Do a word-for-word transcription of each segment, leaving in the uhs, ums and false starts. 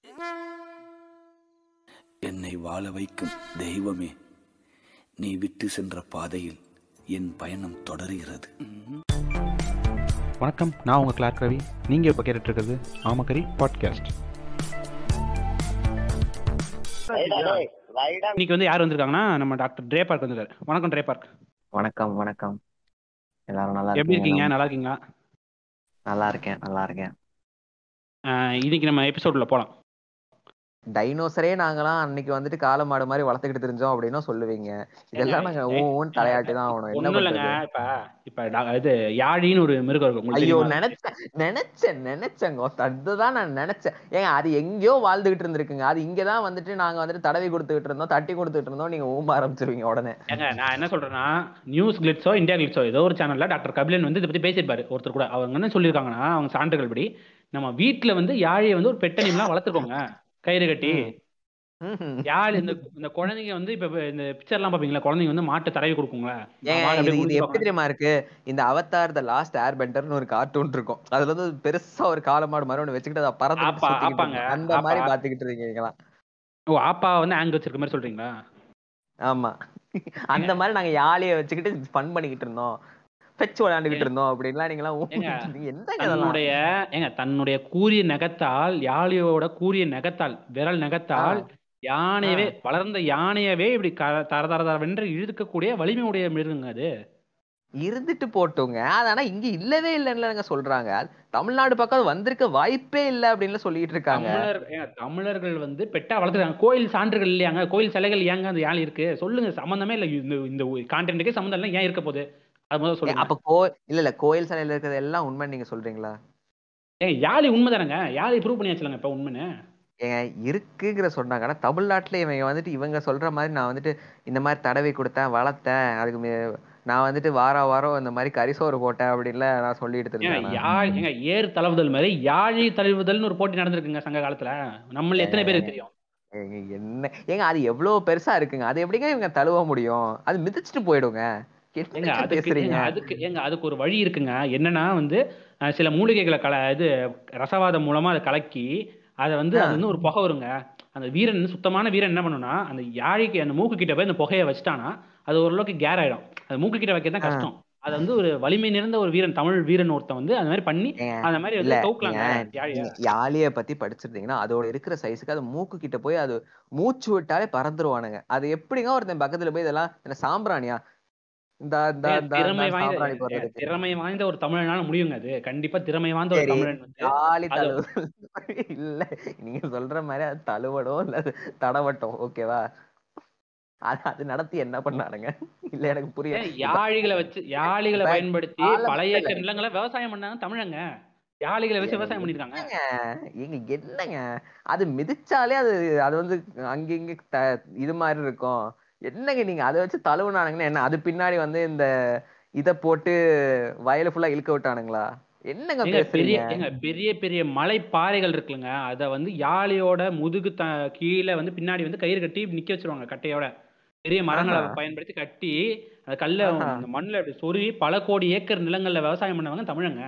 என்னை வாழ வைக்கும் தெய்வமே, நீ விட்டு சென்ற பாதையில் என் பயணம் தொடர்கிறது. வணக்கம், நான் உங்கள் கிளார்க் ரவி. நீங்கள் இப்போ கேட்டுட்டு இருக்கிறது ஆமக்கரி பாட்காஸ்ட். இன்னைக்கு வந்து யார் வந்திருக்காங்கன்னா, நம்ம டாக்டர் ட்ரே பார்க் வந்திருக்காரு. வணக்கம் ட்ரே பார்க். வணக்கம் வணக்கம் எல்லாரும் நல்லா எப்படி இருக்கீங்க? இருக்கீங்களா? நல்லா இருக்கீங்களா? நல்லா இருக்கேன் நல்லா இருக்கேன். ஆஹ் இன்னைக்கு நம்ம எபிசோட்ல போலாம். டைனோசரே நாங்களாம் அன்னைக்கு வந்துட்டு காளை மாடு மாதிரி வளர்த்துக்கிட்டு தெரிஞ்சோம் அப்படின்னா சொல்லுவீங்க. இதெல்லாம் நாங்க ஊன்னு தலையாட்டி தான் ஆகணும். என்ன ஒண்ணும் இல்லைங்க. பண்றது? இப்ப இப்ப டா- இது யாழின்னு ஒரு மிருகம் இருக்கு, உங்களுக்கு ஐயோ, தெரியுமா? நினைச்சேன் நினைச்சேன் நினைச்சேங்க அதுதான் நான் நினைச்சேன். ஏங்க, அது எங்கேயோ வாழ்ந்துகிட்டு இருந்திருக்குங்க. அது இங்கதான் வந்துட்டு நாங்க வந்துட்டு தடவி கொடுத்துக்கிட்டு இருந்தோம், தட்டி கொடுத்துட்டு இருந்தோம். நீங்க ஊம்ப ஆரம்பிச்சிருவீங்க உடனே. ஏங்க, நான் என்ன சொல்றேன்னா, நியூஸ் கிளிட்ஸோ இந்தியா கிளிட்ஸோ ஏதோ ஒரு சேனல்ல டாக்டர் கபிலன் வந்து இதை பத்தி பேசியிருப்பாரு ஒருத்தர் கூட. அவங்க என்ன சொல்லியிருக்காங்கன்னா, அவங்க சான்றுகள் படி நம்ம வீட்டுல வந்து யாழியை வந்து ஒரு பெட்டனிம்லாம் வளர்த்துக்கோங்க, கயிறு கட்டி. ம்ஹும். யாழ் இந்த இந்த குழந்தைங்க வந்து இப்ப இந்த பிக்சர் எல்லாம் பாப்பீங்களா, குழந்தைங்க வந்து மாட்டை தடவி கொடுக்குங்க. ஏங்க, இது இது எப்படி தெரியுமா இருக்கு? இந்த அவதார் த லாஸ்ட் ஏர் பெண்டர்னு ஒரு கார்ட்டூன் இருக்கும். அதுல வந்து பெருசா ஒரு காலமாடு மாதிரி ஒண்ணு வச்சுக்கிட்டு அதை பறந்துட்டு ஆப்பா சுத்திக்கிட்டு ஆப்பாங்க இருக்கும். அந்த ஆப்பா. மாதிரி பாத்துக்கிட்டு இருக்கீங்களா? ஓ, ஆப்பா வந்து ஆங்க வச்சிருக்க மாதிரி சொல்றீங்களா? ஆமா, அந்த மாதிரி நாங்க யாழிய வச்சுக்கிட்டு ஃபன் பண்ணிக்கிட்டு இருந்தோம், பெச்சு விளையாண்டுகிட்டு இருந்தோம் அப்படின்லாம் நீங்களாம் ஏங்க, ஊம்பிட்டு இருந்தீங்க. என்னங்க இதெல்லாம்? தன்னுடைய ஏங்க தன்னுடைய கூரிய நகத்தால், யாழியோட கூரிய நகத்தால், விரல் ஆ, நகத்தால் ஆ. யானையவே, வளர்ந்த யானையவே இப்படி க- தர தர தரவென்று இழுக்கக்கூடிய வலிமையுடைய மிருகங்க அது. இருந்துட்டு போட்டோங்க. அது ஆனா இங்க இல்லவே இல்லைன்னு சொல்றாங்க. அது தமிழ்நாடு பக்கம் அது வந்திருக்க வாய்ப்பே இல்லை அப்படின்னு சொல்லிட்டு இருக்காங்க. தமிழர் ஏங்க, தமிழர்கள் வந்து பெட்டா வளர்த்துறாங்க. கோயில் சான்றுகள் இல்லையாங்க? கோயில் சிலைகள் ஏங்க அந்த யாழ் இருக்கு? சொல்லுங்க, சம்பந்தமே இல்லை. இந்த இந்த கான்டென்ட்டுக்கே சம்பந்தம் இல்லை, ஏன் இருக்க போகுது? அது முதல்ல ஏ, சொல்லுங்க. அப்ப கோ இல்ல இல்ல கோயில் சிலையில இருக்கிறது எல்லாம் உண்மை நீங்க சொல்றீங்களா? ஏங்க, யாழி உண்மைதானங்க? யாழி ப்ரூவ் பண்ணியாச்சுலங்க இப்ப உண்மைன்னு. ஏங்க, இருக்குங்கிற சொன்னாங்க. ஆனா தமிழ்நாட்டுல இவங்க வந்துட்டு இவங்க சொல்ற மாதிரி நான் வந்துட்டு இந்த மாதிரி தடவி கொடுத்தேன், வளர்த்தேன், அதுக்கு மே- நான் வந்துட்டு வார வாரம் இந்த மாதிரி கரிசோறு போட்டேன் அப்படின்ல நான் சொல்லிட்டு ஏங்க, தெரிஞ்சேன். யாழ் ஏங்க ஏறு தழுவுதல் மாதிரி யாழி தழுவுதல்னு ஒரு போட்டி நடந்திருக்குங்க சங்க காலத்துல. நம்மள ஏங்க எத்தனை ஏங்க பேருக்கு தெரியும்? ஏங்க, என்ன ஏங்க, அது எவ்வளவு பெருசா இருக்குங்க. அது எப்படிங்க இவங்க தழுவ முடியும்? அது மிதிச்சிட்டு போயிடுங்க. ஏங்க என்னங்க அதுக்கு பேசுறீங்க? ஏங்க அதுக்கு ஏங்க அதுக்கு ஒரு வழி இருக்குங்க. என்னன்னா வந்து அஹ், சில மூலிகைகளை கல இது ரசவாதம் மூலமா அதை கலக்கி, அதை வந்து ஆ, அது வந்து ஒரு புகை வருங்க. அந்த வீரன், சுத்தமான வீரன் என்ன பண்ணுனா, அந்த யாழிக்கு அந்த மூக்கு கிட்ட போய் அந்த புகையை வச்சுட்டானா அது ஓரளவுக்கு கேர் ஆயிடும். அது மூக்கு கிட்ட வைக்க தான் ஆ. கஷ்டம். அது வந்து ஒரு வலிமை நிறைந்த ஒரு வீரன், தமிழ் வீரன் ஒருத்தன் வந்து அந்த மாதிரி பண்ணி ஏங்க, அந்த மாதிரி இல்ல வந்து நீங்க கவுக்கலாங்க யாழிய. நீங்க யாழிய பத்தி படிச்சிருந்தீங்கன்னா அதோட இருக்கிற சைஸுக்கு அது மூக்கு கிட்ட போய் அது மூச்சு விட்டாலே பறந்துருவானுங்க. அது எப்படிங்க ஒருத்தன் பக்கத்துல போய் இதெல்லாம் என்ன சாம்பிராணியா? இந்த இந்த ஏங்க, இந்த திறமை இந்த வாய்ந்த சாம்பிராணி ஏங்க, போடுறதுக்கு. திறமை வாய்ந்த ஒரு தமிழனால முடியுங்க அது. கண்டிப்பா திறமை வாய்ந்த ஒரு சரி, தமிழன் வந்து ஜாலி அது. தழுவல் இல்ல, நீங்க சொல்ற மாதிரி அது தழுவடும் இல்ல தடவட்டும், ஓகேவா? அது அது நடத்தி என்ன பண்ணானுங்க? இல்ல, எனக்கு புரியல. ஏன் இப்ப யாழிகளை வச்சு, யாழிகளை இப்ப பயன்படுத்தி பல காலத்துல இல்ல. ஏக்கர் நிலங்களை விவசாயம் பண்ணாங்க தமிழங்க. யாழிகளை வச்சு ஏங்க விவசாயம் பண்ணிருக்காங்க. என்னங்க ஏங்க என்னங்க, அது மிதிச்சாலே அது அது வந்து அங்க இங்க த- இது மாதிரி இருக்கும். என்னங்க நீங்க அதை வச்சு தழுவுனானுங்கன்னா என்ன? அது பின்னாடி வந்து இந்த இத போட்டு வயல ஃபுல்லா இழுக்க விட்டானுங்களா? என்னங்க ஏங்க பெரிய பேசுறீங்க? ஏங்க பெரிய பெரிய மலை பாறைகள் இருக்குல்லங்க, அதை வந்து யாழியோட முதுகு த கீழே வந்து பின்னாடி வந்து கயிறு கட்டி நிக்க வச்சிருவாங்க கட்டையோட. பெரிய மரங்களை ஆஹா, பயன்படுத்தி கட்டி அந்த கல்ல ஆஹா. இந்த மண்ணில் அப்படி சொருவி பல கோடி ஏக்கர் நிலங்கள்ல விவசாயம் பண்ணவங்க தமிழங்க.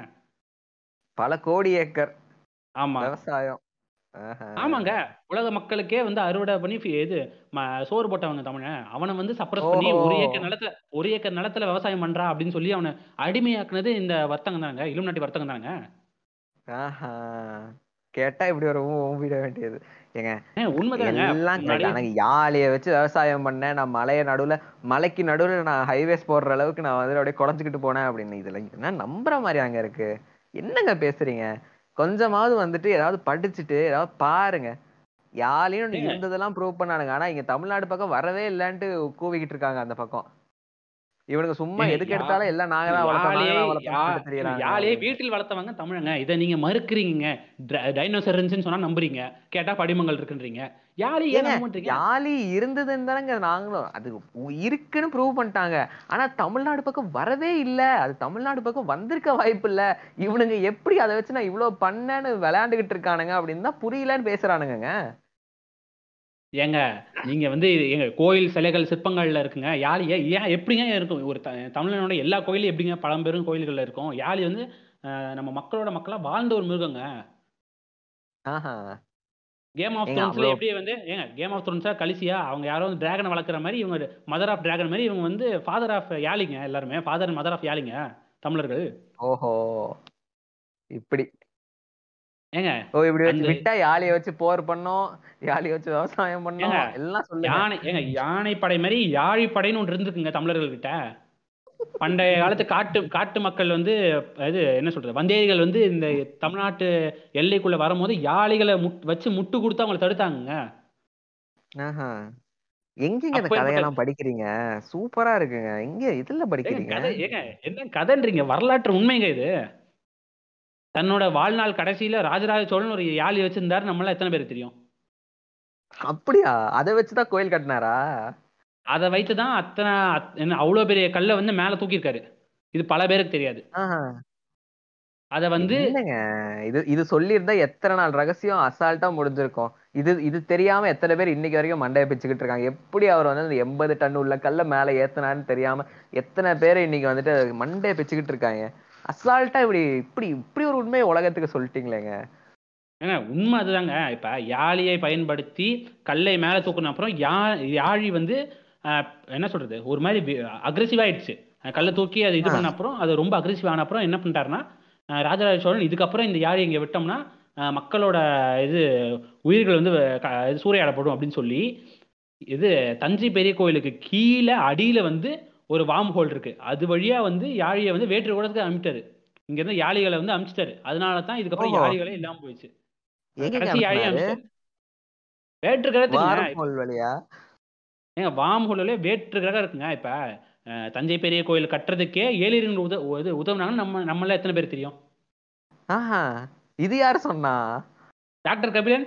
பல கோடி ஏக்கர் ஆமா. விவசாயம். ஆஹா. ஆமாங்க. உலக மக்களுக்கே வந்து அறுவடை பண்ணி ஃபி- இது ம சோறு போட்டவங்க தமிழன். அவனை வந்து சப்ரஸ் பண்ணி ஓஹோ. ஒரு ஏக்கர் நிலத்துல ஒரு ஏக்கர் நிலத்துல விவசாயம் பண்றா அப்படின்னு சொல்லி அவனை அடிமையாக்குனது இந்த வர்த்தகம் தானங்க, இலுமினாட்டி வர்த்தகம் தானங்க. ஆஹா, கேட்டா இப்படி ஒரு ஊ- ஊம்பிட வேண்டியது. ஏங்க, ஏன் உண்மைதானங்க. எல்லாம் முன்னாடி கரெக்ட். ஆனா யாழைய வச்சு விவசாயம் பண்ணேன், நான் மலைய நடுவுல மலைக்கு நடுவுல நான் ஹைவேஸ் போடுற அளவுக்கு நான் வந்து அப்படியே குறைஞ்சிக்கிட்டு போனேன் அப்படின்னு இதுல என்ன நம்புற மாதிரி அங்க இருக்கு? என்னங்க பேசுறீங்க? கொஞ்சமாவது வந்துட்டு ஏதாவது படிச்சுட்டு ஏதாவது பாருங்க. யாழையும் ஏங்க இருந்ததெல்லாம் ப்ரூவ் பண்ணானுங்க. ஆனா இங்க தமிழ்நாடு பக்கம் வரவே இல்லைன்ட்டு கூவிக்கிட்டு இருக்காங்க அந்த பக்கம். இவனுங்க சும்மா ஏங்க எதுக்கு யா எடுத்தாலும் எல்லாம் நாங்க ஏங்க தான் வளர்த்தோம் நாங்க யாழையே தான் யா வளர்த்தோம்னு சொல்லிட்டு ஏங்க தெரியறாங்க யாழையே அப்படின்ட்டு. வீட்டில் வளர்த்தவங்க தமிழங்க. இதை நீங்க மறுக்கிறீங்க. டைனோசர் இருந்துச்சுன்னு சொன்னா நம்புறீங்க, கேட்டா படிமங்கள் இருக்குன்றீங்க. யாழை ஏன் ஏங்க, நம்ப மாட்டீங்க? யாழி இருந்ததுன்னு தானங்க நாங்களும் அது உ- இருக்குன்னு ப்ரூவ் பண்ணிட்டாங்க. ஆனா தமிழ்நாடு பக்கம் வரவே இல்ல. அது தமிழ்நாடு பக்கம் வந்திருக்க வாய்ப்பு இல்ல. இவனுங்க எப்படி அதை வச்சு நான் இவ்வளவு பண்ணேன்னு விளையாண்டுகிட்டு இருக்கானுங்க அப்படின்னு தான் புரியலன்னு பேசுறானுங்க. ஏங்க, நீங்க வந்து எங்க கோயில் சிலைகள் சிற்பங்கள்ல இருக்குங்க யாழி. ஏன் ஏன் எப்படிங்க இருக்கும்? ஒரு த தமிழனோட எல்லா கோயிலும் எப்படிங்க பழம்பெரும் கோயில்கள்ல இருக்கும்? யாழி வந்து அஹ், நம்ம மக்களோட மக்களா வாழ்ந்த ஒரு மிருகங்க. ஆஹா, கேம் ஆஃப் ஏங்க த்ரோன்ஸ்ல அவ்வளோ எப்படி வந்து ஏங்க கேம் ஆஃப் த்ரோன்ஸா கலிசியா அவங்க யாரோ வந்து டிராகனை வளர்க்குற மாதிரி இவங்க மதர் ஆஃப் டிராகன் மாதிரி இவங்க வந்து ஃபாதர் ஆஃப் யாழிங்க எல்லாருமே ஃபாதர் மதர் ஆஃப் யாழிங்க தமிழர்கள். ஓஹோ இப்படி ஏங்க ஓ இப்படி அந்த வச்சு விட்டா யாழியை வச்சு போர் பண்ணோம், யாழியை வச்சு விவசாயம் ஏங்க பண்ணோம், எல்லாம் சொல்லுங்க. யானை ஏங்க யானை படை மாதிரி யாழி படைன்னு ஒன்று இருந்திருக்குங்க தமிழர்கள் கிட்ட. பண்டைய காலத்து காட்டு காட்டு மக்கள் வந்து இது என்ன சொல்றது வந்தேரிகள் வந்து இந்த தமிழ்நாட்டு எல்லைக்குள்ள வரும்போது யாளிகளை முட் வச்சு முட்டு கொடுத்து அவங்களை தடுத்தாங்க. ஆஹா. எங்கங்க இந்த அப்பேற்பட்ட கதையெல்லாம் படிக்கிறீங்க? சூப்பரா இருக்குங்க. எங்க இதுல ஏங்க படிக்கிறீங்க? கதை ஏங்க என்ன கதைன்றீங்க? வரலாற்று உண்மைங்க இது. தன்னோட வாழ்நாள் கடைசியில ராஜராஜ சோழன் ஒரு யாழி வச்சிருந்தாரு. நம்மளாம் எத்தனை பேருக்கு தெரியும்? அப்படியா? அதை வச்சுதான் கோயில் கட்டினாரா? அதை வைத்து தான் அத்தனை அத்- என்ன அவ்வளோ பெரிய கல்லை வந்து மேலே தூக்கியிருக்காரு. இது பல பேருக்கு தெரியாது. ஆஹா. அதை வந்து என்னங்க இது இது சொல்லியிருந்தா எத்தனை நாள் ரகசியம் அசால்ட்டா முடிஞ்சிருக்கும். இது இது தெரியாம எத்தனை பேர் இன்னைக்கு வரைக்கும் மண்டையை பிச்சுக்கிட்டு இருக்காங்க. எப்படி அவர் வந்து அந்த எண்பது டன் உள்ள கல்ல மேல ஏத்துனான்னு தெரியாம எத்தனை பேர் இன்னைக்கு வந்துட்டு மண்டையை பிச்சுக்கிட்டு இருக்காங்க. அசால்ட்டா இப்படி இப்படி இப்படி ஒரு உண்மையை உலகத்துக்கு சொல்லிட்டீங்களேங்க. ஏங்க உண்மை அதுதாங்க. இப்போ யாழியை பயன்படுத்தி கல்லை மேலே தூக்குன அப்புறம் யா யாழி வந்து அஹ், என்ன சொல்றது ஒரு மாதிரி அக்ரெசிவ் ஆயிடுச்சு. அஹ் கல்லை தூக்கி அது இது ஆ. பண்ண அப்புறம் அது ரொம்ப அக்ரெசிவ் ஆன அப்புறம் என்ன பண்ணிட்டாருன்னா அஹ், ராஜராஜ சோழன் இதுக்கப்புறம் இந்த யாழி இங்கே விட்டோம்னா அஹ், மக்களோட இது உயிர்கள் வந்து க- இது சூறையாடப்படும் அப்படின்னு சொல்லி இது தஞ்சை பெரிய கோயிலுக்கு கீழே அடியில வந்து ஒரு வார்ம் ஹோல் இருக்கு. அது வழியா வந்து யாழியை வந்து வேற்று கூடத்துக்கு அனுப்பிட்டாரு. இங்க இருந்து யாழிகளை வந்து அனுப்பிச்சிட்டாரு. அதனால தான் இதுக்கப்புறம் ஓஹோ. யாழிகளே இல்லாம போயிடுச்சு. அஹ் எங்கங்க கடைசி யாழியை அனுப்புனாரு? அனுப்பிச்சிட்டாரு. வேற்று கிரகத்துக்குங்க. வாரம் ஹோல் வழியா? ஏங்க வார்ம் ஹோல்லே வேற்று கிரகம் இருக்குங்க. இப்ப அஹ், தஞ்சை பெரிய கோயில் கட்டுறதுக்கே ஏலியர்கள் உத உத- உதவுனாங்கன்னு நம்ம நம்மள எத்தனை பேர் தெரியும்? ஆஹா. இது யாரு சொன்னா? டாக்டர் கபிலன்.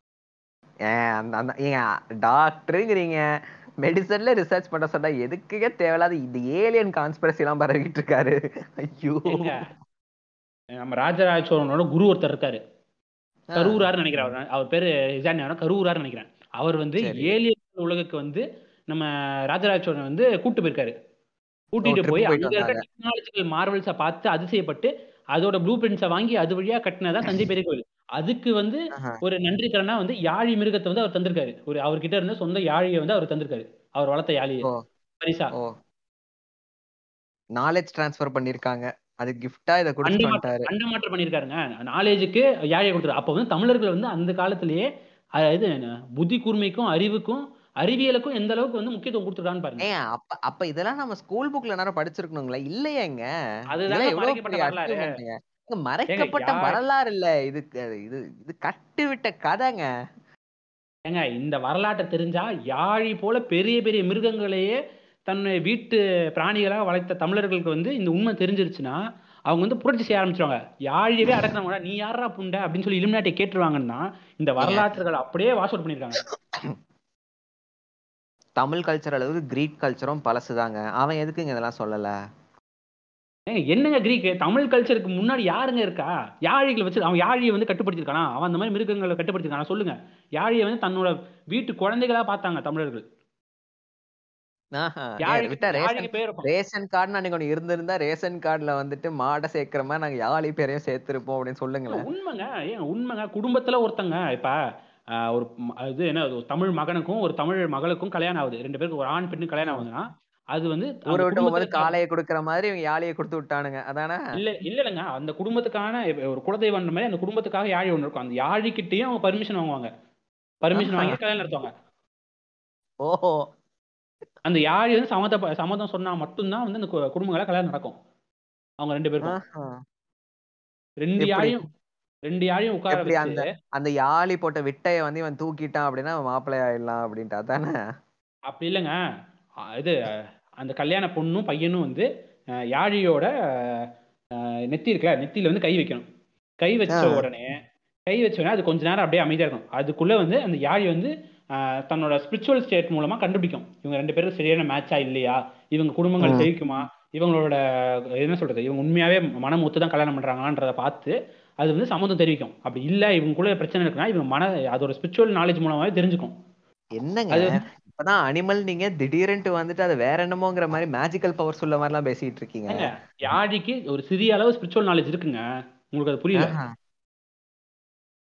ஏன் அந்த அந்த ஏங்க டாக்டருங்கிறீங்க, மெடிசன்ல ரிசர்ச் பண்ண சொன்னா எதுக்குங்க தேவையில்லாத இந்த ஏலியன் கான்ஸ்பிரசி எல்லாம் பரவிட்டு இருக்காரு? ஐயோ. ஏங்க நம்ம ராஜராஜ சோழனோட குரு ஒருத்தர் இருக்காரு. ஆ, கரூரார்னு நினைக்கிறேன். அவர் அவர் பேரு இசானியாரோ கரூரார்னு நினைக்கிறேன். அவர் வந்து சரி. ஏலியன் உலகுக்கு வந்து நம்ம ராஜராஜ சோழன் வந்து கூட்டு போயிருக்காரு. ஓ கூட்டிட்டு போய் ட்ரிப் போயிட்டு அங்க இருக்க வந்தாங்க. டெக்னாலஜிக்கல் மார்வல்ஸை பார்த்து அதிசயப்பட்டு அதோட ப்ளூ பிரிண்ட்ஸை வாங்கி அது வழியா கட்டினதான் தஞ்சை பெரிய கோயில். அதுக்கு வந்து ஆஹா. ஒரு நன்றி கடனா வந்து யாழி மிருகத்தை வந்து அவர் தந்திருக்காரு. ஒரு அவர்கிட்ட இருந்த சொந்த யாழியை வந்து அவர் தந்திருக்காரு. அவர் வளர்த்த யாழியை ஓ பரிசா. ஓ நாலேஜ் டிரான்ஸ்ஃபர் பண்ணிருக்காங்க. அது கிஃப்டா இத குடுத்துட்டு அண்டமாற்றம் வந்துட்டாரு. அண்டமாற்றம் பண்ணியிருக்காருங்க. நாலேஜுக்கு யாழியை கொடுத்துரு. அப்போ வந்து தமிழர்கள் வந்து அந்த காலத்திலேயே அதாவது என்ன, புத்தி கூர்மைக்கும் அறிவுக்கும் அறிவியலுக்கும் எந்த அளவுக்கு வந்து முக்கியத்துவம் கொடுத்துருக்கான்னு பாருங்க. ஏன் அப்ப அப்ப இதெல்லாம் நம்ம ஸ்கூல் புக்ல நேரம் படிச்சிருக்கணுங்களா? இல்லையேங்க. அதுதாங்க இதெல்லாம் எவ்வளவு மறைக்கப்பட்ட பெரிய வரலாறு. அச்சீவ்மெண்ட்ங்க. இங்க ஏங்க மறைக்கப்பட்ட யா வரலாறு இல்ல. இது இது இது கட்டுவிட்ட கதைங்க. ஏங்க இந்த வரலாற்றை தெரிஞ்சா யாழி போல பெரிய பெரிய மிருகங்களையே தன்னுடைய வீட்டு பிராணிகளாக வளர்த்த தமிழர்களுக்கு வந்து இந்த உண்மை தெரிஞ்சிருச்சுன்னா அவங்க வந்து புரட்சி செய்ய ஆரம்பிச்சிருவாங்க. யாழியவே அடக்குறவங்க நீ யாரா புண்டை அப்படின்னு சொல்லி இலுமினாட்டி கேட்டுருவாங்கன்னா இந்த ஏங்க வரலாற்றுகள் அப்படியே வாஷ் அவுட் பண்ணியிருக்காங்க. தமிழ் கல்ச்சர் அளவுக்கு கிரீக் கல்ச்சரும் பழசுதாங்க. அவன் எதுக்குங்க இதெல்லாம் சொல்லல? ஏங்க என்னங்க கிரீக் தமிழ் கல்ச்சருக்கு முன்னாடி யாருங்க இருக்கா? யாழிகளை வச்சு அவன் யாழியை வந்து கட்டுப்படுத்திருக்கானா? அவன் அந்த மாதிரி மிருகங்களை கட்டுப்படுத்திருக்கானா சொல்லுங்க. யாழியை வந்து தன்னோட வீட்டு குழந்தைகளா பார்த்தாங்க தமிழர்கள். ஆஹா. ஏன் யாழிக்கு விட்டா ரேஷன் யாழிக்கு பேர் இருக்கும். ரேஷன் கார்டுன்னு அன்னைக்கு ஒண்ணு இருந்திருந்தா ரேஷன் கார்டுல வந்துட்டு மாடை சேர்க்கிற மாதிரி நாங்க யாழி பேரையும் சேர்த்திருப்போம் அப்படின்னு ஏங்க, சொல்லுங்களேன். உண்மைங்க. ஏங்க உண்மைங்க. குடும்பத்துல ஒருத்தங்க இப்ப ஆஹ், ஒரு ம- இது என்ன ஒரு தமிழ் மகனுக்கும் ஒரு தமிழ் மகளுக்கும் கல்யாணம் ஆகுது. ரெண்டு பேருக்கு ஒரு ஆண் பெண்ணு கல்யாணம் ம். ஆகுதுன்னா அது வந்து ஊரை அந்த விட்டு குடும்பத்துல போகும்போது இருக்கிற காளையை கொடுக்குற மாதிரி இவங்க யாழியை கொடுத்து விட்டானுங்க. அதானே? இல்ல இல்ல இல்லைங்க அந்த குடும்பத்துக்கான இப்ப ஒரு குலதெய்வம் மாதிரி அந்த குடும்பத்துக்காக யாழி ஒன்று இருக்கும். அந்த யாழிக்கிட்டயும் அவங்க பர்மிஷன் வாங்குவாங்க. பர்மிஷன் ஆஹா. வாங்கி கல்யாணம் நடத்துவாங்க. ஓஹோ. அந்த யாழி வந்து சம்மத சம்மதம் சொன்னா மட்டும்தான் வந்து அந்த கு- குடும்பங்கள கல்யாணம் நடக்கும். அவங்க ரெண்டு பேருக்கும் ஆஹா. ரெண்டு எப்படி யாழையும் ரெண்டு யாழையும் உட்கார எப்படி வச்சு அந்த அந்த யாழி போட்ட விட்டைய வந்து இவன் தூக்கிட்டான் அப்படின்னா அவன் மாப்பிள்ளை ஆயிடலாம் அப்படின்ட்டு அதானே? அப்படி இல்லைங்க. அ- இது அஹ், அந்த கல்யாண பொண்ணும் பையனும் வந்து அஹ், யாழியோட அஹ், நெத்தி இருக்குல்ல நெத்தியில வந்து கை வைக்கணும். கை ஆ. வச்ச உடனே கை வச்ச உடனே அது கொஞ்ச நேரம் அப்படியே அமைதியா இருக்கும். அதுக்குள்ள வந்து அந்த யாழி வந்து அஹ், தன்னோட ஸ்பிரிச்சுவல் ஸ்டேட் மூலமா கண்டுபிடிக்கும் இவங்க ரெண்டு பேரும் சரியான மேட்சா இல்லையா, இவங்க குடும்பங்கள் ம். செழிக்குமா, இவங்களோட என்ன சொல்றது இவங்க உண்மையாவே மனம் ஒத்து தான் கல்யாணம் பண்றாங்களான்றத பார்த்து அது வந்து சம்மதம் தெரிவிக்கும். அப்படி இல்லை இவங்களுக்குள்ள பிரச்சனை இருக்குன்னா இவங்க மன அதோட ஸ்பிரிச்சுவல் நாலேஜ் மூலமாவே தெரிஞ்சுக்கும். என்னங்க அது வந்து இப்பதான் அனிமல் நீங்க திடீர்னுட்டு வந்துட்டு அது வேற என்னமோங்கிற மாதிரி மேஜிக்கல் பவர் சொல்ல மாதிரி எல்லாம் பேசிட்டு இருக்கீங்க. ஏங்க, யாழிக்கு ஒரு சிறிய அளவு ஸ்பிரிச்சுவல் நாலேஜ் இருக்குங்க. உங்களுக்கு அது புரியல. ஆஹா.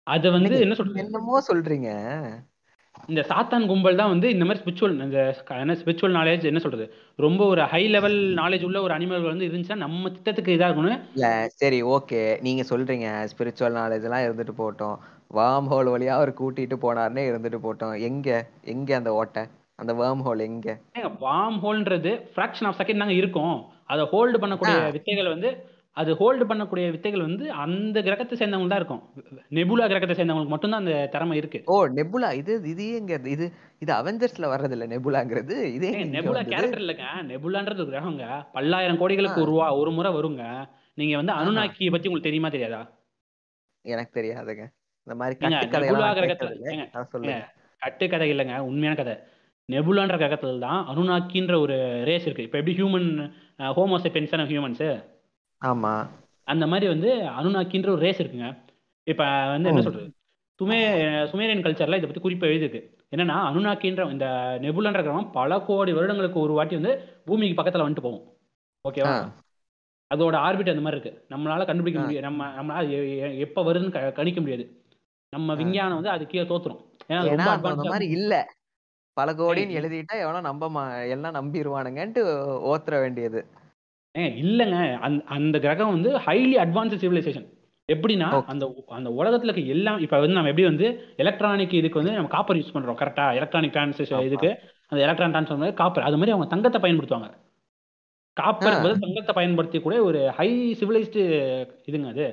அது வந்து என்னங்க என்ன சொல்றது, என்னமோ சொல்றீங்க. இந்த சாத்தான் கும்பல் தான் வந்து இந்த மாதிரி ஸ்பிரிச்சுவல் இந்த க- என்ன ஸ்பிரிச்சுவல் நாலேஜ் என்ன சொல்றது, ரொம்ப ஒரு ஹை லெவல் நாலேஜ் உள்ள ஒரு அனிமல் வந்து இருந்துச்சுன்னா நம்ம திட்டத்துக்கு இதா இருக்கணும். இல்ல சரி ஓகே, நீங்க சொல்றீங்க ஸ்பிரிச்சுவல் நாலேஜ் எல்லாம் இருந்துட்டு போட்டோம், வேர்ம் ஹோல் வழியா அவர் கூட்டிட்டு போனாருன்னே இருந்துட்டு போட்டோம். எங்க எங்க அந்த ஓட்டை, அந்த வேர்ம் ஹோல் எங்க? ஏங்க வார்ம் ஹோல்ன்றது ஃப்ராக்ஷன் ஆஃப் செகண்ட் தாங்க இருக்கும். அதை ஹோல்டு பண்ணக்கூடிய ஆ, வித்தைகள் வந்து அது ஹோல்டு பண்ணக்கூடிய வித்தைகள் வந்து அந்த கிரகத்தை சேர்ந்தவங்க தான் இருக்கும். நெபுலா கிரகத்தை சேர்ந்தவங்களுக்கு மட்டும்தான் அந்த திறமை இருக்கு. ஓ நெபுலா, இது இது எங்க இது இது அவெஞ்சர்ஸ்ல வர்றது இல்ல நெபுலாங்கிறது, இது ஏங்க எங்க இங்க நெபுலா வந்தது? கேரக்டர் இல்லைங்க, நெபுலான்றது ஒரு கிரகங்க. பல்லாயிரம் ஆ, கோடிகளுக்கு ஒரு ரூபா ஒரு முறை வருங்க. நீங்க வந்து ஆஹா, அனுநாக்கியை பத்தி உங்களுக்கு தெரியுமா தெரியாதா? எனக்கு தெரியாதுங்க. இந்த மாதிரி ஏங்க கட்டுக்கதையெல்லாம் நெபுலா நான் கிரகத்துல கேட்டது இல்லை. ஏங்க அதான் ஏங்க சொல்லுங்க. கட்டுக்கதை இல்லைங்க, உண்மையான கதை. நெபுலான்ற கிரகத்துல தான் அனுநாக்கின்ற ஒரு ரேஸ் இருக்கு. இப்போ எப்படி ஹியூமன் ஹோமோசெபியன்ஸ் தானே ஹியூமன்ஸ், ஆமா. அந்த மாதிரி வந்து அனுநாக்கின்ற ஒரு ரேஸ் இருக்குங்க. இப்போ வந்து என்ன ம். சொல்றது, சுமே சுமேரியன் கல்ச்சர்ல இதை பத்தி குறிப்பு எழுதிருக்கு. என்னன்னா அனுநாக்கின்ற இந்த நெபுலான்ற கிரகம் பல கோடி வருடங்களுக்கு ஒரு வாட்டி வந்து பூமிக்கு பக்கத்துல வந்துட்டு போகும். ஆ, ஓகேவா? அதோட ஆர்பிட் அந்த மாதிரி இருக்கு. நம்மளால கண்டுபிடிக்க ஆ, முடியாது, நம்ம நம்மளால எ- எ- எப்ப வருதுன்னு க- கணிக்க முடியாது. நம்ம ஆ. விஞ்ஞானம் வந்து அது கீழே தோத்துரும். ஏன்னா அது ஏன்னா ரொம்ப அந்த அந்த அட்வான்ஸா. மாதிரி இல்ல, பல கோடின்னு ஏங்க எழுதிட்டா எவனோ நம்ப மா எல்லாம் நம்பிடுவானுங்கன்ட்டு ஓத்துற வேண்டியது. ஏங்க இல்லைங்க, அந்த அந்த கிரகம் வந்து ஹைலி அட்வான்ஸ்டு சிவிலைசேஷன். எப்படின்னா ஓகே. அந்த அந்த உலகத்துல இருக்க எல்லாம் இப்போ வந்து நம்ம எப்படி வந்து எலக்ட்ரானிக் இதுக்கு வந்து நம்ம காப்பர் யூஸ் பண்றோம் கரெக்டா, எலக்ட்ரானிக் டிரான்சிஷன் ஆமா. இதுக்கு அந்த எலக்ட்ரான் டிரான்ஸ்ஃபார்மர் காப்பர், அது மாதிரி அவங்க தங்கத்தை பயன்படுத்துவாங்க. காப்பருக்கு ஆ, பதில் தங்கத்தை பயன்படுத்தக்கூடிய ஒரு ஹை சிவிலைஸ்டு இதுங்க அது.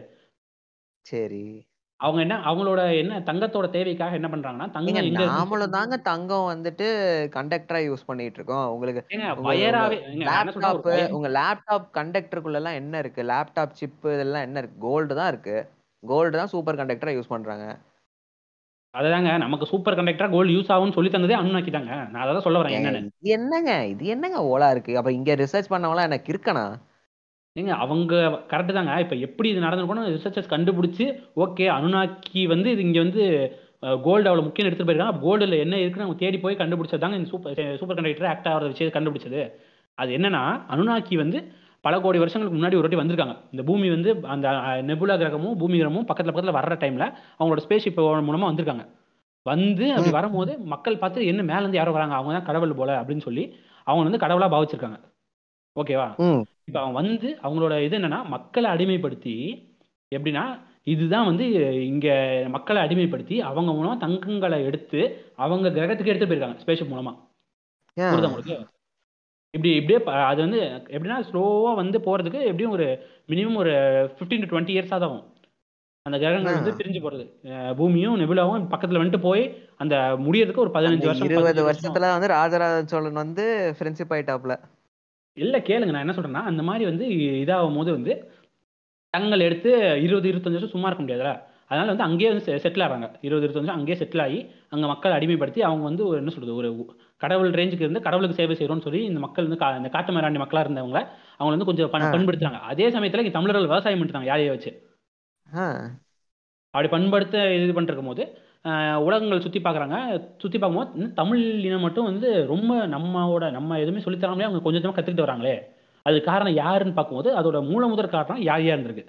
சரி. அவங்க என்ன அவங்களோட என்ன தங்கத்தோட தேவைக்காக என்ன பண்றாங்கன்னா, ஏங்க தங்கம் எங்க இருந்துச்சு. நாமளும் தாங்க தங்கம் வந்துட்டு கண்டக்டரா யூஸ் பண்ணிட்டு இருக்கோம். உங்களுக்கு ஏங்க உங்க உங்க வயராவே ஏங்க நான் என்ன சொல்றேன், ஒரு லேப்டாப் வயர். உங்க லேப்டாப் கண்டக்டருக்குள்ள எல்லாம் என்ன இருக்கு? லேப்டாப் சிப் இதெல்லாம் என்ன இருக்கு? கோல்டு தான் இருக்கு. கோல்டு தான் சூப்பர் கண்டக்டரா யூஸ் பண்றாங்க. அதுதாங்க நமக்கு சூப்பர் கண்டக்டரா கோல்டு யூஸ் ஆகும்னு சொல்லி தந்ததே அனுநாக்கிட்டாங்க. நான் அதை தான் சொல்ல வரேன் ஏங்க என்னன்னு. இது என்னங்க? இது என்னங்க ஓலா இருக்கு? அப்ப இங்க ரிசர்ச் பண்ணவங்கலாம் எனக்கு இருக்கனா? ஏங்க அவங்க கரெக்ட் தாங்க. இப்போ எப்படி இது நடந்திருக்கும்னு ரிசர்ச்சர்ஸ் கண்டுபிடிச்சு, ஓகே அனுநாக்கி வந்து இது இங்கே வந்து கோல்டு அவ்வளோ முக்கியம் எடுத்துட்டு போயிருக்காங்க, கோல்டில் என்ன இருக்குன்னு அவங்க தேடி போய் கண்டுபிடிச்சதாங்க இந்த சூப்பர் சூப்பர் கண்டக்டர் ஆக்ட் ஆகிற விஷயம் கண்டுபிடிச்சது. அது என்னன்னா அனுநாக்கி வந்து பல கோடி வருஷங்களுக்கு முன்னாடி ஒரு வாட்டி வந்திருக்காங்க. இந்த பூமி வந்து அந்த நெபுலா கிரகமும் பூமி கிரகமும் பக்கத்தில் பக்கத்தில் வர்ற டைமில் அவங்களோட ஸ்பேஸ் ஷிப் மூலமாக வந்திருக்காங்க. வந்து அப்படி ம், வரும்போது மக்கள் பார்த்து என்ன மேல இருந்து யாரோ வராங்க, அவங்க தான் கடவுள் போல அப்படின்னு சொல்லி அவங்க வந்து கடவுளா பாவிச்சிருக்காங்க. ஓகேவா? ம். இப்ப அவன் வந்து அவங்களோட இது என்னன்னா மக்களை அடிமைப்படுத்தி, எப்படின்னா இதுதான் வந்து இங்க மக்களை அடிமைப்படுத்தி அவங்க மூலமா தங்கங்களை எடுத்து அவங்க கிரகத்துக்கு எடுத்து போயிருக்காங்க ஸ்பேஸ்ஷிப் மூலமா. ஆ. புரியுதா உங்களுக்கு? இப்படி இப்படியே ப- அது வந்து எப்படின்னா ஸ்லோவா வந்து போறதுக்கு எப்படியும் ஒரு மினிமம் ஒரு ஃபிஃப்டீன் டு டுவெண்ட்டி இயர்ஸா தான் ஆகும். அந்த கிரகங்கள் வந்து ஆ. பிரிஞ்சு போறது. அஹ் பூமியும் நெபுலாவும் பக்கத்துல வந்துட்டு போய் அந்த முடியறதுக்கு ஒரு அந்த பதினஞ்சு வருஷம் இருபது பதினஞ்சு வருஷம். வருஷத்துல வந்து ராஜராஜ சோழன் வந்து ஃப்ரெண்ட்ஷிப் ஆயிட்டாப்ல. இல்ல கேளுங்க, நான் என்ன சொல்றேன்னா அந்த மாதிரி வந்து இதாகும் போது வந்து தங்கங்கள் எடுத்து இருபது இருபத்தஞ்சு வருஷம் சும்மா இருக்க முடியாதுல்ல. அதனால வந்து அங்கேயே வந்து செட்டில் ஆகிறாங்க. இருபது இருபத்தஞ்சு வருஷம் அங்கேயே செட்டில் ஆகி அங்கே மக்கள் அடிமைப்படுத்தி அவங்க வந்து ஒரு என்ன சொல்றது ஒரு கடவுள் ரேஞ்சுக்கு இருந்து கடவுளுக்கு சேவை செய்கிறோம்னு சொல்லி இந்த மக்கள் வந்து கா இந்த காட்டு மிராண்டி மக்களாக இருந்தவங்க அவங்க வந்து கொஞ்சம் பண் ஆ. பண்படுத்துறாங்க. அதே சமயத்தில் இங்கே தமிழர்கள் விவசாயம் பண்ணிட்டாங்க யாரையை வச்சு. ஆ. அப்படி பண்படுத்த இது பண்ணிருக்கும் போது ஆஹ் உலகங்கள் சுற்றி பார்க்குறாங்க. சுற்றி பார்க்கும்போது இன்னும் தமிழ் இனம் மட்டும் வந்து ரொம்ப நம்மளோட நம்ம எதுவுமே சொல்லித்தராமலே அவங்க கொஞ்சம் கொஞ்சமாக கற்றுக்கிட்டு வராங்களே. அது காரணம் யாருன்னு பார்க்கும்போது அதோட மூல முதற் காரணம் யார் யார் இருந்திருக்கு.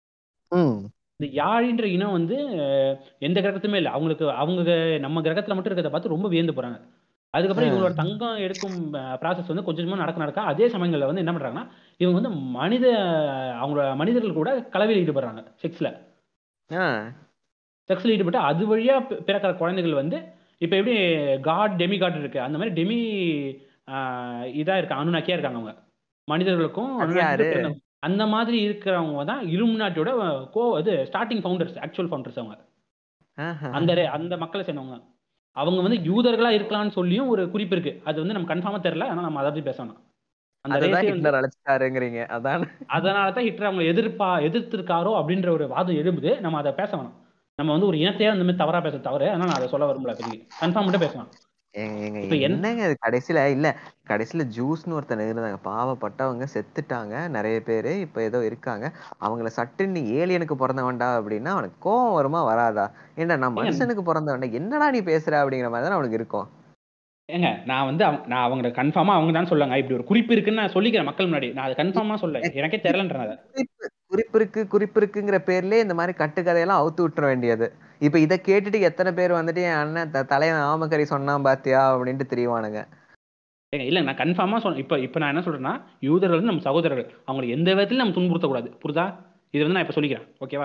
ம். இந்த யாழின்ற இனம் வந்து அஹ், எந்த கிரகத்துமே இல்லை அவங்களுக்கு. அவங்க நம்ம கிரகத்துல மட்டும் இருக்கிறத பார்த்து ரொம்ப வியந்து போறாங்க. அதுக்கப்புறம் ஆ. இவங்களோட தங்கம் எடுக்கும் ப்ராசஸ் வந்து கொஞ்சம் கொஞ்சமா நடக்க நடக்க அதே சமயங்களில் வந்து என்ன பண்றாங்கன்னா இவங்க வந்து மனித அவங்களோட மனிதர்கள் கூட கலவையில் ஈடுபடுறாங்க. செக்ஸ்ல ஆ. செக்ஸ்ல ஈடுபட்டு அது வழியா பி- பிறக்கிற குழந்தைகள் வந்து இப்போ எப்படி காட் டெமி காட் இருக்கு அந்த மாதிரி டெமி இதா இருக்காங்க, அனுநாக்கியா இருக்காங்க அவங்க. மனிதர்களுக்கும் அது யாரு? அனுநாக்கிக்கும் பிறந்தவங்க அந்த மாதிரி இருக்கிறவங்க தான் இலுமினாட்டியோட கோ இது ஸ்டார்டிங் ஃபவுண்டர்ஸ், ஆக்சுவல் ஃபவுண்டர்ஸ் அவங்க. ஆஹா. அந்த ரே- அந்த மக்களை சேர்ந்தவங்க. அவங்க வந்து யூதர்களா இருக்கலாம்னு சொல்லியும் ஒரு குறிப்பு இருக்கு. அது வந்து நம்ம கன்ஃபார்மா தெரியல, ஆனா நம்ம அதை பத்தி பேசணும். அந்த அததான் ரேஸே வந்து ஹிட்லர் அழைச்சிட்டாருங்கிறீங்க அதான். அதனால தான் ஹிட்லர் அவங்க எதிர்ப்பா எதிர்த்திருக்காரோ அப்படின்ற ஒரு வாதம் எழுப்புது. நம்ம அதை பேச வேணாம். நம்ம வந்து ஒரு இனத்தையே அந்த மாதிரி தவறா பேச தவறு. ஆனால் நான் அதை சொல்ல விரும்பல இப்போதைக்கு. கன்ஃபார்ம் மட்டும் பேசலாம். ஏங்க ஏங்க இப்போ என் என்னங்க இது கடைசியில இல்ல, கடைசியில ஜூஸ்னு ஒருத்தன் இருந்தாங்க, பாவப்பட்டவங்க செத்துட்டாங்க நிறைய பேரு, இப்ப ஏதோ இருக்காங்க. அவங்கள சட்டுன்னு நீ ஏலியனுக்கு பிறந்தவன்டா அப்படின்னா அவனுக்கு கோவம் வருமா வராதா? ஏன்டா நான் ஏங்க மனுஷனுக்கு பிறந்தவன்டா, என்னடா நீ பேசுற அப்படிங்கிற மாதிரி தான் அவனுக்கு இருக்கும். ஏங்க நான் வந்து அவங்க- நான் அவங்க கன்ஃபார்மா அவங்க தான் சொல்லுங்க. இப்படி ஒரு குறிப்பு இருக்குன்னு நான் சொல்லிக்கிறேன் மக்கள் முன்னாடி. நான் அதை கன்ஃபார்மா சொல்ல ஏ, எனக்கே குறிப்பு தெரியலன்றேன் அதை. குறிப்பு குறிப்பு இருக்கு குறிப்பு இருக்குங்கிற பேர்லயே இந்த மாதிரி கட்டுக்கதையெல்லாம் அவுத்து விட்டுற வேண்டியது. இப்ப இதை கேட்டுட்டு எத்தனை பேர் வந்துட்டு என் அண்ணன் த- தலைவன் ஆமக்கறி சொன்னான் பாத்தியா அப்படின்ட்டு தெரியவானுங்க. ஏங்க இல்ல நான் கன்ஃபார்மா சொல்றேன். இப்ப இப்ப நான் என்ன சொல்றேன்னா, யூதர்கள் வந்து நம்ம சகோதரர்கள். அவங்களை எந்த விதத்திலும் நம்ம துன்புறுத்தக்கூடாது. புரியுதா? இது வந்து நான் இப்ப சொல்லிக்கிறேன். ஓகேவா?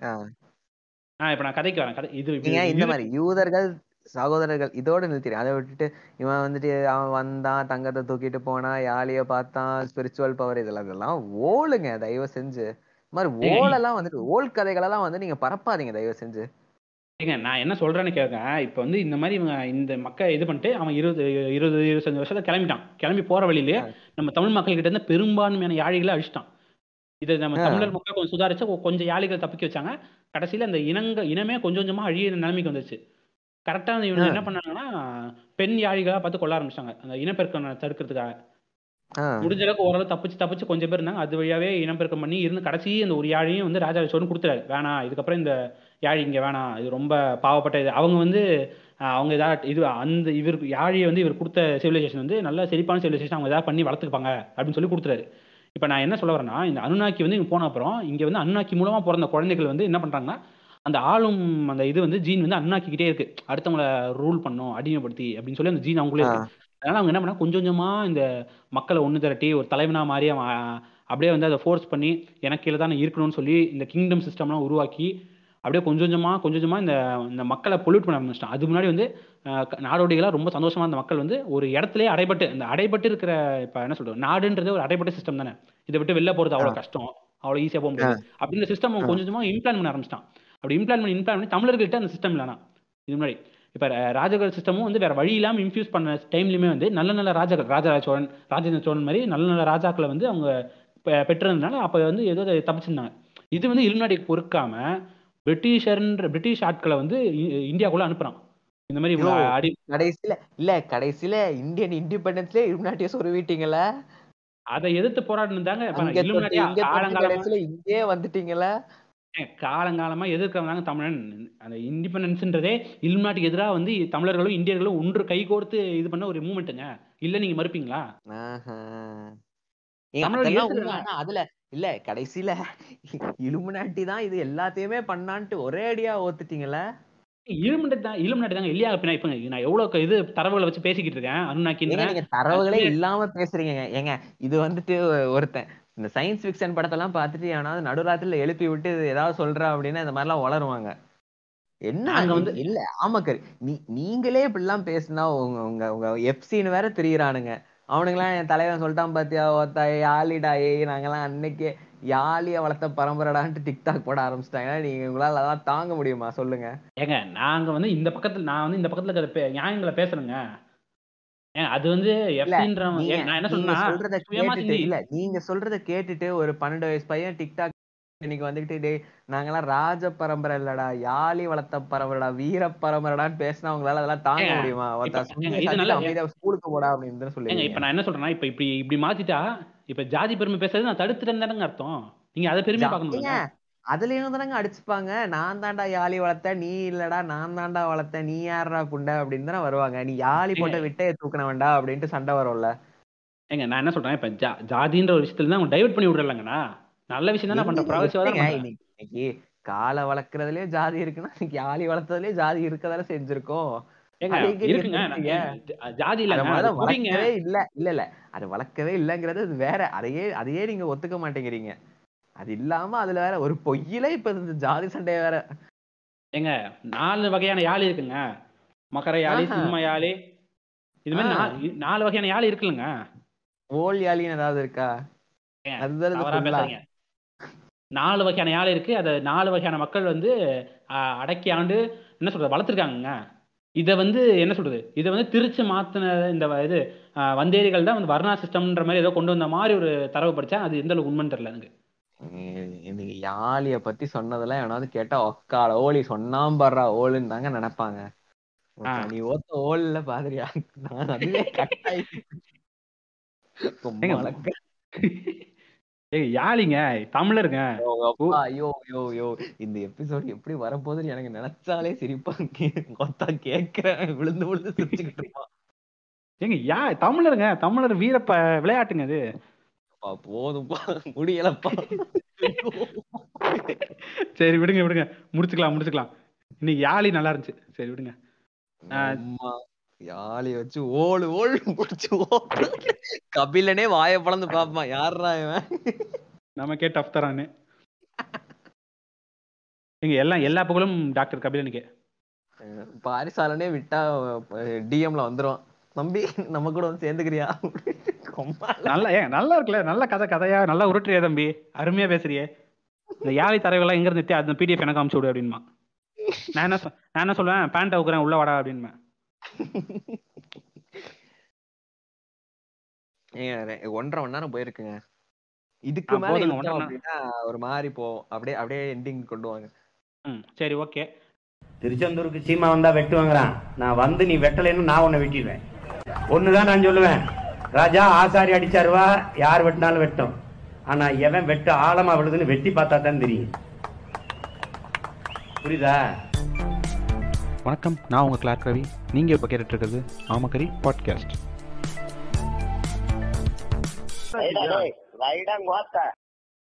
ஆ இப்ப நான் கதைக்கு வரேன். கதை இது இது நீங்க இந்த இது மாதிரி யூதர்கள் சகோதரர்கள் இதோட நிறுத்திடு. அதை விட்டுட்டு இவன் வந்துட்டு அவன் வந்தான், தங்கத்தை தூக்கிட்டு போனா, யாழிய பார்த்தான், ஸ்பிரிச்சுவல் பவர், இதெல்லாம் இதெல்லாம் ஓலுங்க தயவு செஞ்சு. இந்த மாதிரி ஏங்க ஓலெல்லாம் வந்துட்டு ஓல் கதைகளெல்லாம் வந்து நீங்க பரப்பாதீங்க தயவு செஞ்சு. ஏங்க நான் என்ன சொல்றேன்னு கேட்க, இப்ப வந்து இந்த மாதிரி இவங்க இந்த மக்கள் இது பண்ணிட்டு அவன் இருபது இருபது இருபத்தஞ்சு வருஷத்துல கிளம்பிட்டான். கிளம்பி போற வழியிலேயே ஆ, நம்ம தமிழ் மக்கள் கிட்ட இருந்து பெரும்பான்மையான யாழிகளை அழிச்சிட்டான். இதை நம்ம ஆ, தமிழர் மக்கள் கொஞ்சம் சுதாரிச்சு கொ- கொஞ்சம் யாழிகள் தப்பிக்க வச்சாங்க. கடைசியில அந்த இனங்க இனமே கொஞ்சம் கொஞ்சமா அழியிற நிலைமைக்கு வந்துச்சு. கரெக்டா இவங்க என்ன ஆ, பண்ணாங்கன்னா, பெண் யாழிகளா பார்த்து கொல்ல ஆரம்பிச்சிட்டாங்க அந்த இனப்பெருக்கம் தடுக்கிறதுக்காக. ஆ, முடிஞ்ச அளவுக்கு ஓரளவு தப்பிச்சு தப்பிச்சு கொஞ்சம் பேர் இருந்தாங்க. அது வழியாவே இனப்பெருக்கம் பண்ணி இருந்து கடைசி அந்த ஒரு யாழையும் வந்து ராஜா சோழன் கொடுத்துறாரு. வேணாம், இதுக்கப்புறம் இந்த யாழி இங்க வேணாம், இது ரொம்ப பாவப்பட்ட இது. அவங்க வந்து அஹ், அவங்க ஏதாவது இது அந்த இவருக்கு யாழியை வந்து இவர் கொடுத்த சிவிலைசேஷன் வந்து நல்ல செழிப்பான சிவிலைசேஷன், அவங்க ஏதாவது பண்ணி வளர்த்துப்பாங்க அப்படின்னு சொல்லி கொடுத்துறாரு. இப்போ நான் என்ன சொல்ல வரேன்னா, இந்த அனுநாக்கி வந்து இங்க போன அப்புறம் இங்க வந்து அனுநாக்கி மூலமா பிறந்த குழந்தைகள் வந்து என்ன பண்றாங்கன்னா, அந்த ஆளும் அந்த இது வந்து ஜீன் வந்து அனுநாக்கிக்கிட்டே இருக்கு. அடுத்தவங்கள ரூல் பண்ணும் அடிமைப்படுத்தி அப்படின்னு சொல்லி அந்த ஜீன் அவங்களே ஆ, இருக்கு. அதனால அவங்க என்ன பண்ணா கொஞ்சம் கொஞ்சமா இந்த மக்களை ஒன்று திரட்டி ஒரு தலைவனா மாறி அவன் அஹ், அப்படியே வந்து அதை ஃபோர்ஸ் பண்ணி எனக்கு கீழே தான் இருக்கணும்னு சொல்லி இந்த கிங்டம் சிஸ்டம்லாம் உருவாக்கி அப்படியே கொஞ்சம் கொஞ்சமா கொஞ்சம் கொஞ்சமா இந்த இந்த மக்களை பொல்யூட் பண்ண ஆரம்பிச்சிட்டான். அதுக்கு முன்னாடி வந்து அஹ், க- நாடோடிகளா ரொம்ப சந்தோஷமா இருந்த மக்கள் வந்து ஒரு இடத்துலயே அடைபட்டு இந்த அடைபட்டு இருக்கிற இப்ப என்ன சொல்றது நாடுன்றது ஒரு அடைபட்ட சிஸ்டம் தானே. இதை விட்டு வெளில போறது ஆ, அவ்வளவு கஷ்டம், அவ்வளவு ஈஸியா போக ஆ, முடியாது அப்படின்ற சிஸ்டம் ஆ. கொஞ்சம் கொஞ்சமா இம்ப்ளான் பண்ண ஆரம்பிச்சிட்டான். அப்படி இம்ப்ளான் பண்ணி இம்ப்ளான் பண்ணி தமிழர்கள்ட்ட அந்த சிஸ்டம் இல்லைனா இது முன்னாடி இப்ப ர- ராஜர்கள் சிஸ்டமும் வந்து வேற வழி இல்லாம இன்ஃபியூஸ் பண்ண டைம்லயுமே வந்து நல்ல நல்ல ராஜாக்கள் ராஜராஜ சோழன் ராஜேந்திர சோழன் மாதிரி நல்ல நல்ல ராஜாக்களை வந்து அவங்க பெ- பெற்றிருந்தனால அப்ப வந்து ஏதோ அதை தப்பிச்சிருந்தாங்க. இது வந்து இலுமினாட்டிக்கு பொறுக்காம பிரிட்டிஷர்ன்ற பிரிட்டிஷ் ஆட்களை வந்து இ- இந்தியாக்குள்ள அனுப்புறான். இந்த மாதிரி யோ, இவங்களை அடி கடைசியில இல்ல கடைசியில இந்தியன் இண்டிபெண்டன்ஸ்லயே இலுமினாட்டிய சொருவிட்டீங்கல்ல. அதை எதிர்த்து போராடினதாங்க இப்ப அங்க தொட்டு இலுமினாட்டியா இங்க தொட்டு காலங்காலமா கடைசியில இங்கேயே வந்துட்டீங்கல்ல. ஏங்க, காலங்காலமா எதிர்க்கிறவங்க தமிழன். அந்த இண்டிபெண்டன்ஸ்ன்றதே இலுமினாட்டிக்கு எதிராக வந்து தமிழர்களும் இந்தியர்களும் ஒன்று கைகோர்த்து இது பண்ண ஒரு மூமெண்ட்டுங்க. இல்ல நீங்க மறுப்பீங்களா? ஆஹா. ஏங்க தமிழர்கள் அதெல்லாம் உண்மை. எதிர்த்து ஆனா அதுல இல்ல கடைசியில இலுமினாட்டி தான் இது எல்லாத்தையுமே பண்ணான்ட்டு ஒரே அடியா ஓத்துட்டீங்கல்ல. இலுமினாட்டி தான் இலுமினாட்டி தாங்க இல்லையா? இப்ப நான் இப்ப நான் எவ்வளவு இது தரவுகளை வச்சு பேசிக்கிட்டு இருக்கேன். ஏங்க அனுநாக்கின்றேன். நீங்க தரவுகளே இலுமினாட்டி இல்லாம பேசுறீங்க. ஏங்க இது வந்துட்டு ஒருத்தன் இந்த சயின்ஸ் ஃபிக்ஷன் படத்தெல்லாம் பார்த்துட்டு எவனாவது நடுராத்திரில எழுப்பி விட்டு இது ஏதாவது சொல்றா அப்படின்னா இந்த மாதிரிலாம் உளருவாங்க. என்ன நாங்க இ- வந்து இல்ல ஆமாக்கரு நீ நீங்களே இப்படிலாம் பேசினா உங்க உங்க உங்க எப்சின்னு வேற திரியிறானுங்க. அவனுங்களாம் என் தலைவன் சொல்லிட்டான் பாத்தியா ஒத்த யாழிடா ஏய் நாங்கெல்லாம் அன்னைக்கே யாழிய வளர்த்த பரம்பரைடான்ட்டு டிக்டாக் போட ஆரம்பிச்சிட்டாங்க. நீங்க உங்களால அதெல்லாம் தாங்க முடியுமா சொல்லுங்க. ஏங்க நாங்க வந்து இந்த பக்கத்துல நான் வந்து இந்த பக்கத்துல இருக்கிற பே- நியாயங்களை பேசுறேங்க. ஏங்க அது வந்து இல்ல எஃப்சின்ற நீங்க நான் என்ன நீங்க சொன்னா சொல்றத சுயமா கேட்டுட்டு சிந்தி இல்ல நீங்க சொல்றத கேட்டுட்டு ஒரு பன்னெண்டு வயசு பையன் டிக்டாக் இன்னைக்கு வந்துகிட்டு டேய் நாங்கெல்லாம் ராஜ பரம்பரை இல்லடா யாழி வளர்த்த பரம்பரைடா வீர பரம்பரைடான்னு பேசினா உங்களால அதெல்லாம் தாங்க ஏங்க முடியுமா? இப்ப ஒருத்தன் ஏங்க சுண்டிய இது நல்ல சாத்திட்டு அமைதியா ஸ்கூலுக்கு போடா அப்படின்னு தானே ஏங்க சொல்லுவீங்க. இப்ப நான் என்ன சொல்றேன்னா இப்ப இப்படி இப்படி மாத்திட்டா இப்ப ஜாதி பெருமை பேசுறது நான் தடுத்துட்டேன்னு தானங்க அர்த்தம். நீங்க அதை பெருமையா ஜா- ஏங்க பார்க்கணும்லங்க. அதுலயும் தானங்க அடிச்சுப்பாங்க. நான் தான்டா யாழி வளர்த்த நீ இல்லடா நான் தான்டா வளர்த்த நீ யாரா புண்டை அப்படின்னு தானே வருவாங்க. நீ யாழி ஏங்க போட்ட விட்டைய தூக்கினவன்டா அப்படின்ட்டு சண்டை வரும்ல. ஏங்க நான் என்ன சொல்றேன் இப்ப ஜா ஜாதின்ற ஒரு விஷயத்துல தான் டைவர்ட் பண்ணி விடுறலங்கண்ணா. நல்ல விஷயம் தானே பண்றேன், எங்கங்க ப்ரொக்ரெசிவா தானே எப்படிங்க பண்றேன். இன்னைக்கு இன்னைக்கு காலை வளர்க்கறதுலயே ஜாதி இருக்குன்னா இன்னைக்கு யாழி வளர்த்ததுலயே ஜாதி இருக்கதானே செஞ்சிருக்கோம். ஏங்க அது எங்க நீங்க இருக்குங்க நான் நிறுத்துறீங்க? ஏங்க ஜா- ஜாதி அத இல்லைங்க அது முதல்ல குறிங்க. வளர்க்கவே இல்ல இல்ல இல்ல அது வளர்க்கவே இல்லங்கிறது அது வேற. அதையே அதையே நீங்க ஒத்துக்க மாட்டேங்கிறீங்க. அது இல்லாம அதுல வேற ஒரு பொய்யில இப்ப இந்த ஜாதி சண்டை வேற. ஏங்க நாலு வகையான யாழி இருக்குங்க. மகர யாழி, ஆஹா. சிம்ம யாழி, இது மாதிரி ஆஹ் நா- இ- நாலு வகையான யாழி இருக்குல்லங்க. ஓல் யாழின்னு ஏதாவது இருக்கா? ஏங்க அதுதான் இது தவறா ஃபுல்லா. பேசாதீங்க. நாலு வகையான யாழ் இருக்கு. அதை நாலு வகையான மக்கள் வந்து அஹ், அடக்கி ஆண்டு என்ன சொல்றது வளர்த்துருக்காங்கங்க. இதை வந்து என்ன சொல்றது இதை வந்து திருச்சி மாத்தின இந்த வ- இது அஹ், வந்தேரிகள் தான் வந்து வர்ணா சிஸ்டம்ன்ற மாதிரி ஏதோ கொண்டு வந்த மாதிரி ஒரு தரவு படிச்சேன். அது எந்த அளவுக்கு உண்மைன்னு தெரியல எனக்கு. இன்னைக்கு யாழிய பத்தி சொன்னதெல்லாம் எவனாவது கேட்டா ஒக்கால ஓலி சொன்னாம் பாடுறா ஓலுன்னு தாங்க நினைப்பாங்க. ஆ நீ ஓத்த ஓல்ல பாதிரியா நான் அதுவே கட்டாயி ஏங்க மலக்க. ஏங்க யாழிங்க தமிழருங்க. ஓ அப்பா ஐயோ ஐயோ ஐயோ இந்த எபிசோட் எப்படி வரப்போகுதுன்னு எனக்கு நினைச்சாலே சிரிப்பா கே- கொத்தா கேட்கிறேன் விழுந்து விழுந்து சிரிச்சுக்கிட்டு இருப்பான். ஏங்க யா தமிழருங்க தமிழர் வீரப்ப விளையாட்டுங்க அது. அப்பா, போதும்பா முடியலப்பா. சரி விடுங்க விடுங்க, முடிச்சுக்கலாம் முடிச்சுக்கலாம். இன்னைக்கு யாழி நல்லா இருந்துச்சு. சரி விடுங்க. அம்மா யாழி வச்சு ஓடு ஓடு முடிச்சு ஓடு. கபிலனே வாயை பழந்து பாப்பான், யாரா இவன். நமக்கே டஃப் தரானு. இங்க எல்லாம் எல்லா புகழும் டாக்டர் கபிலனுக்கே. பாரிசாலனே விட்டா டிஎம்ல வந்துரும். தம்பி நம்ம கூட வந்து சேர்ந்துக்கிறியா? நல்லா ஏன் நல்லா இருக்குல்ல, நல்ல கதை கதையா நல்லா உருட்டுறியா தம்பி, அருமையா பேசுறியே. இந்த யாழி தரவுலாம் எங்க இருந்து அந்த பிடிஎஃப் எனக்கு அமுச்சு விடு அப்படின்மா. நான் என்ன சொ- நான் என்ன சொல்லுவேன், பேண்ட் அவுக்குறேன் உள்ள வாடா அப்படின்பேன். ஏங்க ஒன்றரை மணி நேரம் போயிருக்குங்க. இதுக்கு ஆ, மேல போதுங்க, இழுத்தோம் ஒன்றரை மணி அப்படின்னா ஒரு மாதிரி போவோம். அப்படியே அப்படியே எண்டிங் கொண்டு வாங்க. ம் சரி ஓகே. திருச்செந்தூருக்கு சீமா வந்தா வெட்டுவாங்கிறான். நான் வந்து நீ வெட்டலைன்னு நான் உன்னை வெட்டிடுவேன். ஒண்ணுதான் நான் சொல்லுவேன், ராஜா ஆசாரி அடிச்சாருவா, யார் வெட்டினாலும் வெட்டும். ஆனா எவன் வெட்டு ஆழமா விழுதுன்னு வெட்டி பார்த்தா தான் தெரியும். புரியுதா? வணக்கம், நான் உங்கள் கிளார்க் ரவி. நீங்கள் இப்போ கேட்டுட்டு இருக்கிறது ஆமக்கரி பாட்காஸ்ட்.